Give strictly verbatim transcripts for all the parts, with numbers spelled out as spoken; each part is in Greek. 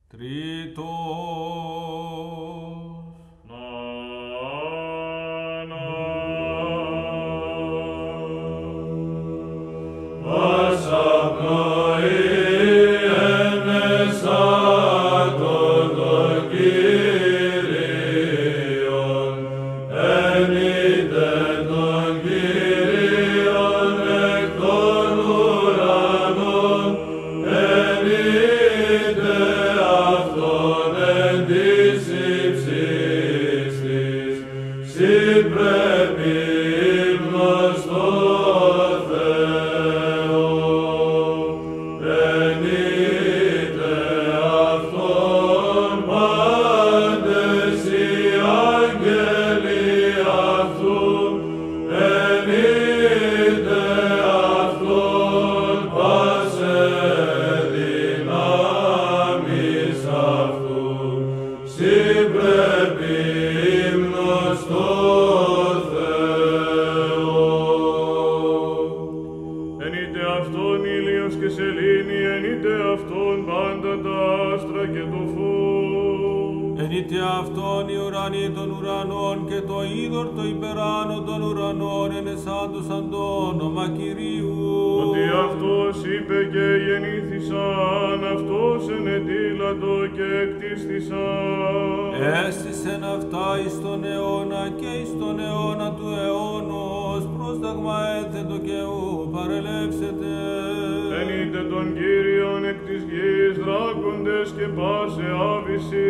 Έστησεν αυτά εις τον αιώνα και εις τον αιώνα του αιώνος, πρόσταγμα έθετο και ου παρελεύσετε. Ενείτε τον Κύριον εκ της γης, δράκοντες και πάσε άβυση.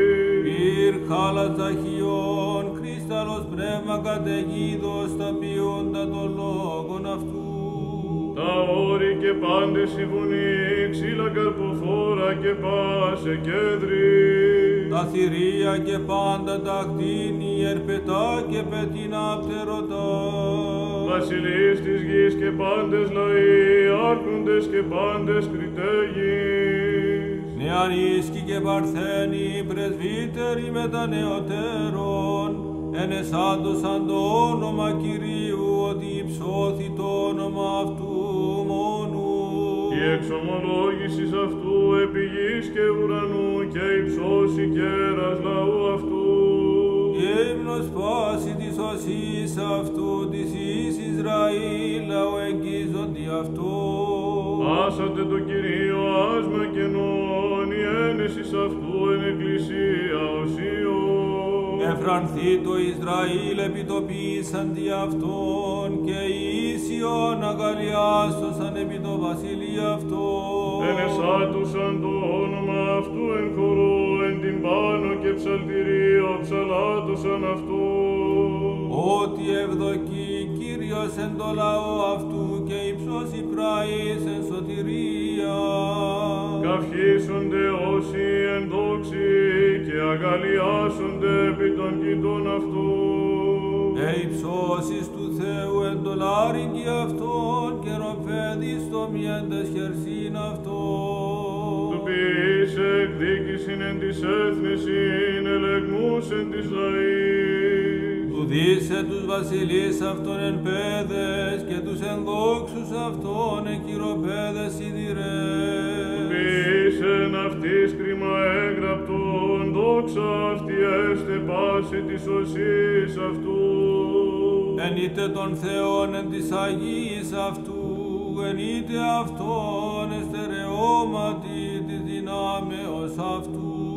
Πυρ χάλας ταχυών, κρίσταλος πνεύμα καταιγίδος, τα ποιούντα των λόγων αυτού. Τα όρη και πάντες οι βουνοί, ξύλα καρποφόρα και πάσε κέδρι. Τα θηρία και πάντα τα κτίνη, ερπετά και πετεινά πτερωτά. Βασιλείς της γης και πάντες λαοί, άρχοντες και πάντες κριτέγεις. Νεαρίσκοι και παρθένοι, πρεσβύτεροι μετανεωτέρων, ενεσάντωσαν το όνομα Κυρίου, ότι υψώθη το όνομα αυτού μόνου. Η εξομολόγησης αυτού επί γης και ουρανού και υψώσει κέρας λαού αυτού. Η ύμνος πάση της οσής αυτού, της εις Ισραήλ, λαού εγγίζοντι αυτό. Άσατε το Κυρίο άσμα κενών, η ένεσης αυτού εν εκκλησία οσίων. Εφρανθεί το Ισραήλ επιτοπίσαν δι' αυτόν, και οι Ίσιον αγαλιάσωσαν επί το βασιλείο αυτό. Ενεσάτουσαν το όνομα αυτού εν χορό, εν τυμπάνο και ψαλτηρίο ψαλάτωσαν αυτού. Ότι ευδοκεί Κύριος εν το λαό αυτού, και υψώσει πράης εν σωτηρία. Καυχήσονται όσοι εν δόξη, και αγαλιάσονται επί των κοιτών αυτού. Ε υψώσεις του Θεού εν το λάρυγγι αυτόν, και ροφέδι στο μιέντες χερσίν αυτόν. Του ποιήσε εκδίκησιν εν της έθνησιν, ελεγμούς εν της λαής. Του δίσε τους βασιλείς αυτών εν πέδες, και τους ενδόξους αυτών εν χειροπέδες σιδηρές. Του ποιήσεν αυτής κρίμα έγραπτον, δόξα αυτή έστε πάση της οσής αυτού. Ενείτε τον Θεόν εν της Αγίας αυτού, ενείτε αυτόν εστερεώματι της δυνάμεως αυτού.